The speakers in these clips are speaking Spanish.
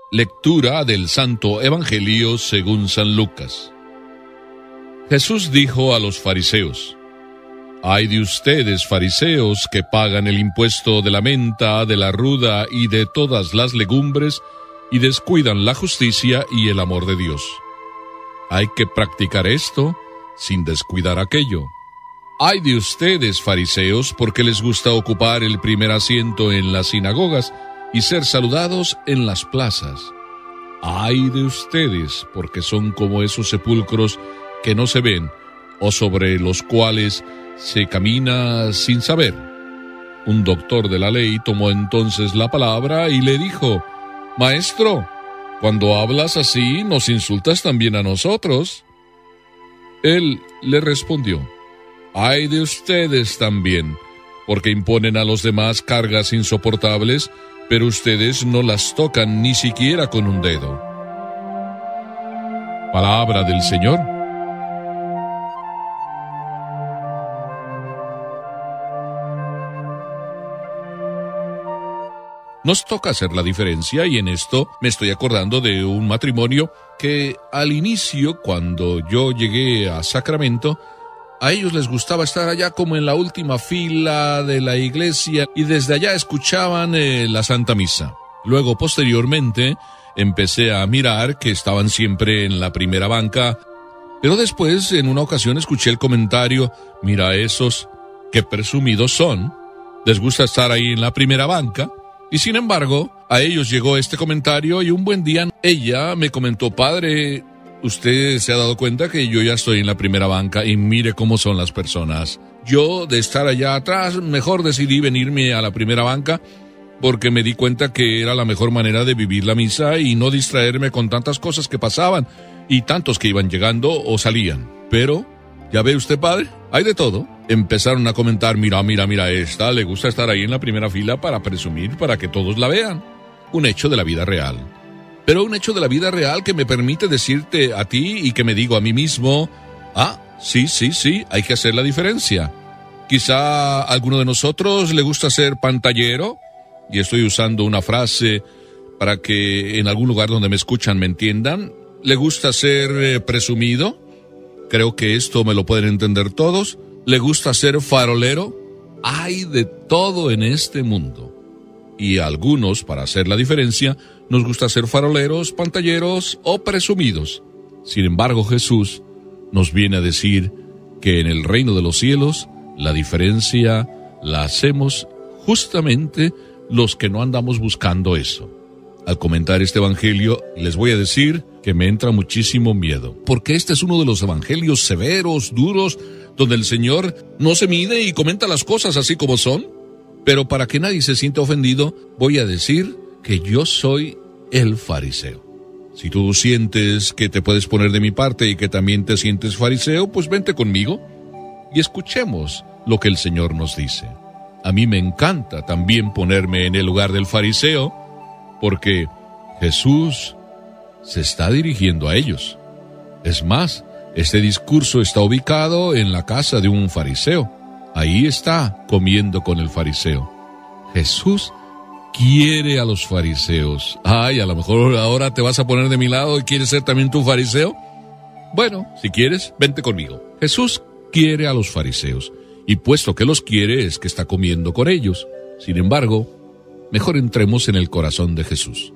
Lectura del Santo Evangelio según San Lucas. Jesús dijo a los fariseos: «Ay de ustedes, fariseos, que pagan el impuesto de la menta, de la ruda y de todas las legumbres, y descuidan la justicia y el amor de Dios. Hay que practicar esto sin descuidar aquello. Ay de ustedes, fariseos, porque les gusta ocupar el primer asiento en las sinagogas y ser saludados en las plazas. Ay de ustedes, porque son como esos sepulcros que no se ven, o sobre los cuales se camina sin saber». Un doctor de la ley tomó entonces la palabra y le dijo: «Maestro, cuando hablas así, ¿nos insultas también a nosotros?». Él le respondió: «Ay de ustedes también, porque imponen a los demás cargas insoportables, pero ustedes no las tocan ni siquiera con un dedo». Palabra del Señor. Nos toca hacer la diferencia, y en esto me estoy acordando de un matrimonio que al inicio, cuando yo llegué a Sacramento, a ellos les gustaba estar allá como en la última fila de la iglesia y desde allá escuchaban la Santa Misa. Luego, posteriormente, empecé a mirar que estaban siempre en la primera banca, pero después, en una ocasión, escuché el comentario: «Mira esos, qué presumidos son, les gusta estar ahí en la primera banca». Y sin embargo, a ellos llegó este comentario y un buen día ella me comentó: «Padre, usted se ha dado cuenta que yo ya estoy en la primera banca y mire cómo son las personas. Yo, de estar allá atrás, mejor decidí venirme a la primera banca porque me di cuenta que era la mejor manera de vivir la misa y no distraerme con tantas cosas que pasaban y tantos que iban llegando o salían. Pero, ¿ya ve usted, padre? Hay de todo». Empezaron a comentar: mira, esta le gusta estar ahí en la primera fila para presumir, para que todos la vean. Un hecho de la vida real. Pero un hecho de la vida real que me permite decirte a ti y que me digo a mí mismo: sí, hay que hacer la diferencia. Quizá a alguno de nosotros le gusta ser pantallero, y estoy usando una frase para que en algún lugar donde me escuchan me entiendan. Le gusta ser presumido. Creo que esto me lo pueden entender todos. ¿Le gusta ser farolero? Hay de todo en este mundo. Y a algunos, para hacer la diferencia, nos gusta ser faroleros, pantalleros o presumidos. Sin embargo, Jesús nos viene a decir que en el reino de los cielos la diferencia la hacemos justamente los que no andamos buscando eso. Al comentar este evangelio, les voy a decir que me entra muchísimo miedo, porque este es uno de los evangelios severos, duros, donde el Señor no se mide y comenta las cosas así como son. Pero para que nadie se sienta ofendido, voy a decir que yo soy el fariseo. Si tú sientes que te puedes poner de mi parte y que también te sientes fariseo, pues vente conmigo y escuchemos lo que el Señor nos dice. A mí me encanta también ponerme en el lugar del fariseo, porque Jesús se está dirigiendo a ellos. Es más, este discurso está ubicado en la casa de un fariseo. Ahí está comiendo con el fariseo. Jesús quiere a los fariseos. A lo mejor ahora te vas a poner de mi lado y quieres ser también tu fariseo. Bueno, si quieres, vente conmigo. Jesús quiere a los fariseos, y puesto que los quiere es que está comiendo con ellos. Sin embargo, mejor entremos en el corazón de Jesús.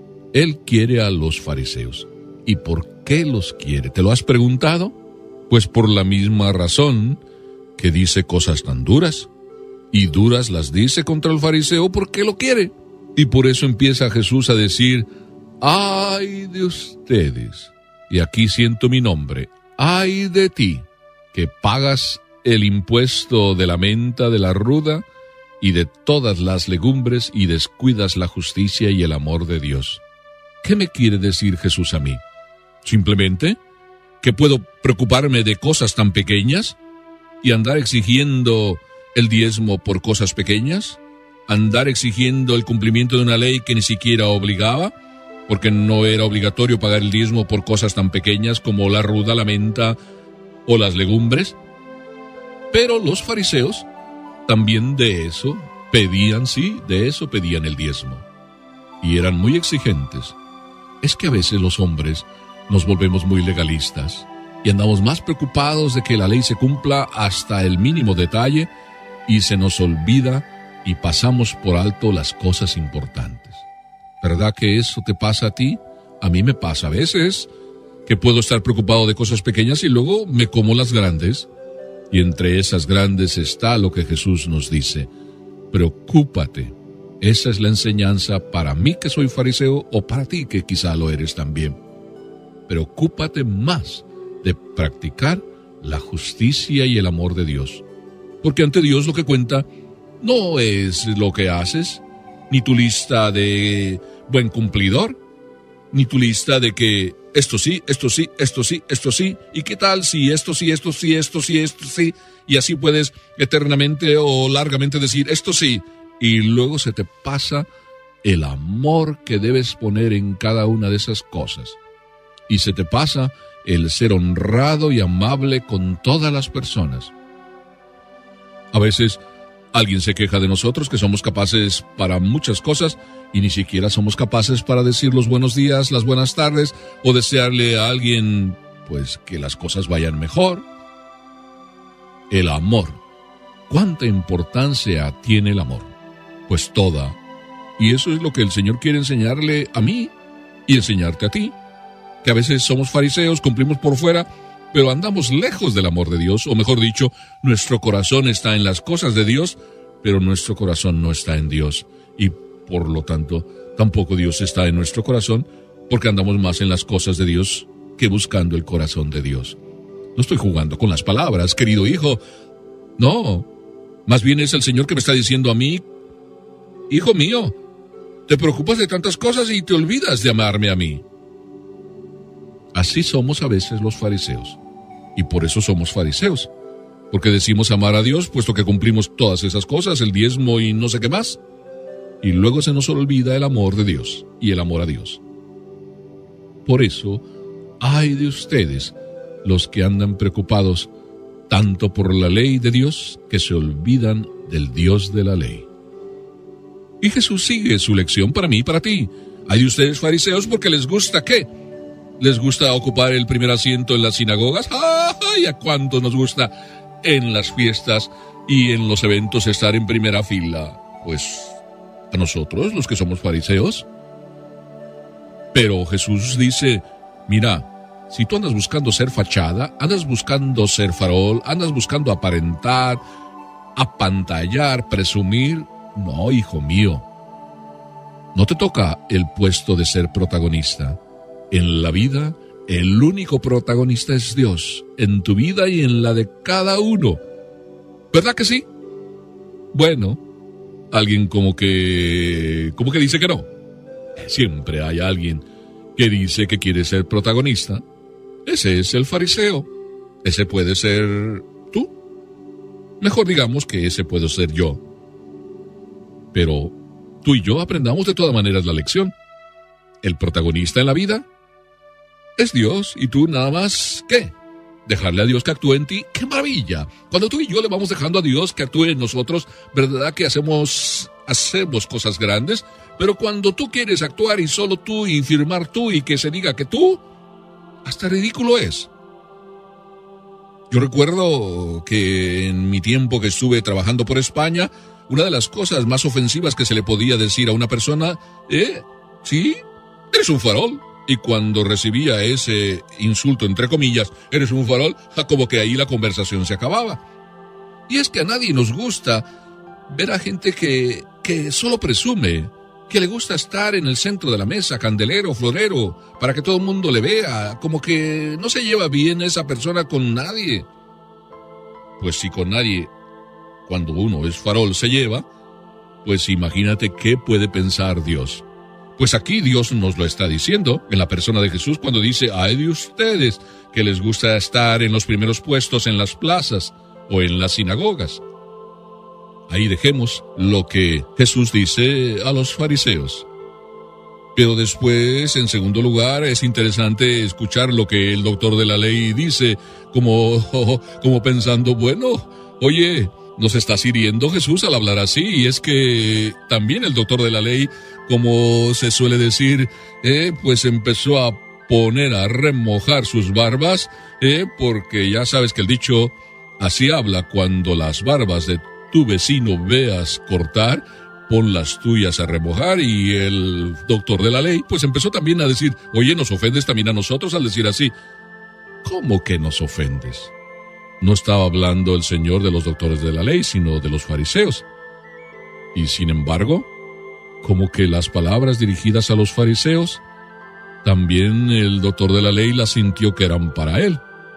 Él quiere a los fariseos. ¿Y por qué los quiere? ¿Te lo has preguntado? Pues por la misma razón que dice cosas tan duras. Y duras las dice contra el fariseo porque lo quiere. Y por eso empieza Jesús a decir: «Ay de ustedes». Y aquí siento mi nombre. «Ay de ti, que pagas el impuesto de la menta, de la ruda y de todas las legumbres y descuidas la justicia y el amor de Dios». ¿Qué me quiere decir Jesús a mí? ¿Simplemente que puedo preocuparme de cosas tan pequeñas y andar exigiendo el diezmo por cosas pequeñas? ¿Andar exigiendo el cumplimiento de una ley que ni siquiera obligaba? Porque no era obligatorio pagar el diezmo por cosas tan pequeñas como la ruda, la menta o las legumbres. Pero los fariseos también de eso pedían el diezmo. Y eran muy exigentes. Es que a veces los hombres nos volvemos muy legalistas y andamos más preocupados de que la ley se cumpla hasta el mínimo detalle y se nos olvida y pasamos por alto las cosas importantes. ¿Verdad que eso te pasa a ti? A mí me pasa a veces que puedo estar preocupado de cosas pequeñas y luego me como las grandes. Y entre esas grandes está lo que Jesús nos dice: preocúpate. Esa es la enseñanza para mí que soy fariseo o para ti que quizá lo eres también. Preocúpate más de practicar la justicia y el amor de Dios. Porque ante Dios lo que cuenta no es lo que haces, ni tu lista de buen cumplidor, ni tu lista de que esto sí, esto sí, esto sí, esto sí, y qué tal si esto sí, esto sí, esto sí, esto sí, y así puedes eternamente o largamente decir esto sí, y luego se te pasa el amor que debes poner en cada una de esas cosas. Y se te pasa el ser honrado y amable con todas las personas. A veces alguien se queja de nosotros que somos capaces para muchas cosas y ni siquiera somos capaces para decir los buenos días, las buenas tardes o desearle a alguien pues que las cosas vayan mejor. El amor. ¿Cuánta importancia tiene el amor? Pues toda. Y eso es lo que el Señor quiere enseñarle a mí y enseñarte a ti. Que a veces somos fariseos, cumplimos por fuera, pero andamos lejos del amor de Dios, o mejor dicho, nuestro corazón está en las cosas de Dios, pero nuestro corazón no está en Dios. Y por lo tanto, tampoco Dios está en nuestro corazón, porque andamos más en las cosas de Dios que buscando el corazón de Dios. No estoy jugando con las palabras, querido hijo. No, más bien es el Señor que me está diciendo a mí: hijo mío, te preocupas de tantas cosas y te olvidas de amarme a mí. Así somos a veces los fariseos. Y por eso somos fariseos. Porque decimos amar a Dios, puesto que cumplimos todas esas cosas, el diezmo y no sé qué más. Y luego se nos olvida el amor de Dios y el amor a Dios. Por eso, ay de ustedes, los que andan preocupados tanto por la ley de Dios, que se olvidan del Dios de la ley. Y Jesús sigue su lección para mí y para ti. Ay de ustedes fariseos, porque les gusta ¿qué? ¿Les gusta ocupar el primer asiento en las sinagogas? ¡Ay! ¿A cuánto nos gusta en las fiestas y en los eventos estar en primera fila? Pues a nosotros, los que somos fariseos. Pero Jesús dice: mira, si tú andas buscando ser fachada, andas buscando ser farol, andas buscando aparentar, apantallar, presumir, no, hijo mío. No te toca el puesto de ser protagonista. En la vida, el único protagonista es Dios, en tu vida y en la de cada uno. ¿Verdad que sí? Bueno, alguien como que dice que no. Siempre hay alguien que dice que quiere ser protagonista. Ese es el fariseo. Ese puede ser tú. Mejor digamos que ese puedo ser yo. Pero tú y yo aprendamos de todas maneras la lección. El protagonista en la vida es Dios y tú nada más, ¿qué? Dejarle a Dios que actúe en ti. ¡Qué maravilla! Cuando tú y yo le vamos dejando a Dios que actúe en nosotros, ¿verdad que hacemos cosas grandes? Pero cuando tú quieres actuar y solo tú y firmar tú y que se diga que tú, hasta ridículo es. Yo recuerdo que en mi tiempo que estuve trabajando por España, una de las cosas más ofensivas que se le podía decir a una persona, sí, eres un farol. Y cuando recibía ese insulto, entre comillas, eres un farol, como que ahí la conversación se acababa. Y es que a nadie nos gusta ver a gente que solo presume, que le gusta estar en el centro de la mesa, candelero, florero, para que todo el mundo le vea, como que no se lleva bien esa persona con nadie. Pues si con nadie, cuando uno es farol, se lleva, pues imagínate qué puede pensar Dios. Pues aquí Dios nos lo está diciendo en la persona de Jesús cuando dice: ay de ustedes que les gusta estar en los primeros puestos en las plazas o en las sinagogas. Ahí dejemos lo que Jesús dice a los fariseos. Pero después, en segundo lugar, es interesante escuchar lo que el doctor de la ley dice, como pensando, bueno, oye, nos estás hiriendo, Jesús, al hablar así. Y es que también el doctor de la ley, como se suele decir, pues empezó a poner a remojar sus barbas, porque ya sabes que el dicho así habla: cuando las barbas de tu vecino veas cortar, pon las tuyas a remojar. Y el doctor de la ley pues empezó también a decir: oye, nos ofendes también a nosotros al decir así. ¿Cómo que nos ofendes? No estaba hablando el Señor de los doctores de la ley, sino de los fariseos. Y sin embargo, como que las palabras dirigidas a los fariseos, también el doctor de la ley las sintió que eran para él.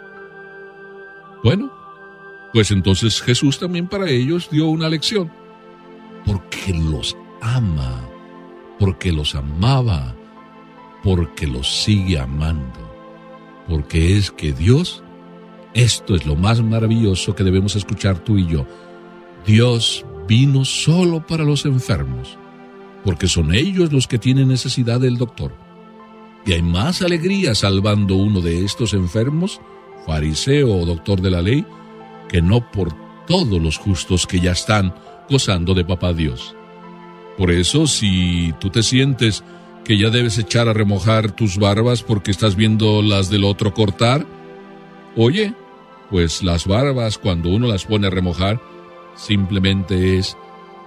Bueno, pues entonces Jesús también para ellos dio una lección. Porque los ama, porque los amaba, porque los sigue amando. Porque es que Dios, esto es lo más maravilloso que debemos escuchar tú y yo. Dios vino solo para los enfermos, porque son ellos los que tienen necesidad del doctor. Y hay más alegría salvando uno de estos enfermos, fariseo o doctor de la ley, que no por todos los justos que ya están gozando de papá Dios. Por eso, si tú te sientes que ya debes echar a remojar tus barbas porque estás viendo las del otro cortar, oye, pues las barbas, cuando uno las pone a remojar, simplemente es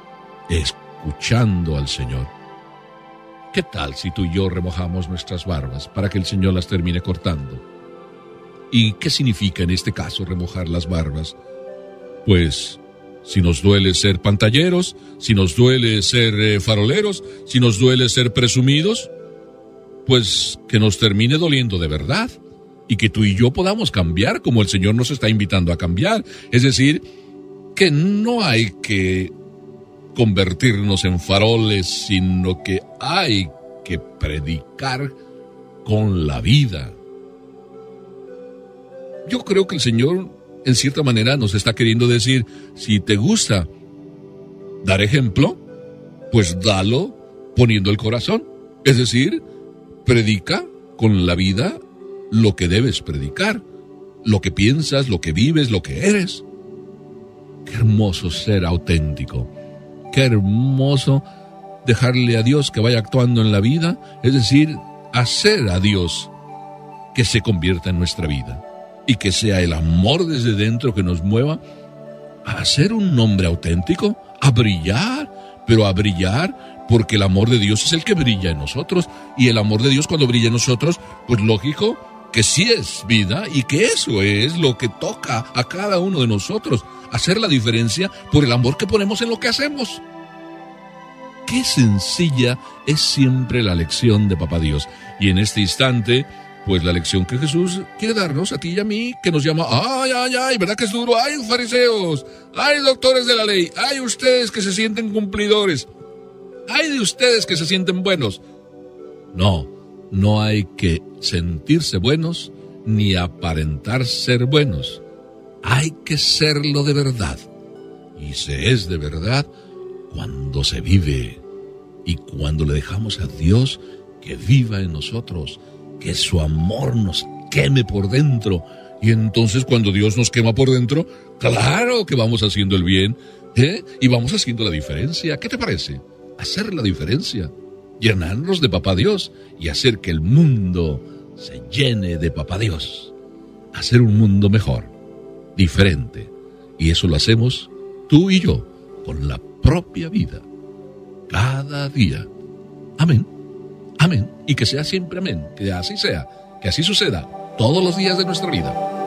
escuchando al Señor. ¿Qué tal si tú y yo remojamos nuestras barbas para que el Señor las termine cortando? ¿Y qué significa en este caso remojar las barbas? Pues, si nos duele ser pantalleros, si nos duele ser faroleros, si nos duele ser presumidos, pues que nos termine doliendo de verdad y que tú y yo podamos cambiar como el Señor nos está invitando a cambiar. Es decir, que no hay que convertirnos en faroles, sino que hay que predicar con la vida. Yo creo que el Señor, en cierta manera, nos está queriendo decir: si te gusta dar ejemplo, pues dalo poniendo el corazón. Es decir, predica con la vida lo que debes predicar, lo que piensas, lo que vives, lo que eres. Qué hermoso ser auténtico. Qué hermoso dejarle a Dios que vaya actuando en la vida, es decir, hacer a Dios que se convierta en nuestra vida y que sea el amor desde dentro que nos mueva a ser un hombre auténtico, a brillar, pero a brillar porque el amor de Dios es el que brilla en nosotros, y el amor de Dios cuando brilla en nosotros, pues lógico que sí es vida y que eso es lo que toca a cada uno de nosotros, hacer la diferencia por el amor que ponemos en lo que hacemos. Qué sencilla es siempre la lección de Papá Dios. Y en este instante, pues la lección que Jesús quiere darnos a ti y a mí, que nos llama: ay, ¿verdad que es duro? Ay, fariseos, ay, doctores de la ley, ay, ustedes que se sienten cumplidores, ay de ustedes que se sienten buenos. No hay que sentirse buenos ni aparentar ser buenos. Hay que serlo de verdad. Y se es de verdad cuando se vive y cuando le dejamos a Dios que viva en nosotros, que su amor nos queme por dentro. Y entonces cuando Dios nos quema por dentro, claro que vamos haciendo el bien, y vamos haciendo la diferencia. ¿Qué te parece? Hacer la diferencia, llenarnos de Papá Dios y hacer que el mundo se llene de Papá Dios. Hacer un mundo mejor, diferente. Y eso lo hacemos tú y yo con la propia vida, cada día. Amén. Amén. Y que sea siempre amén. Que así sea. Que así suceda todos los días de nuestra vida.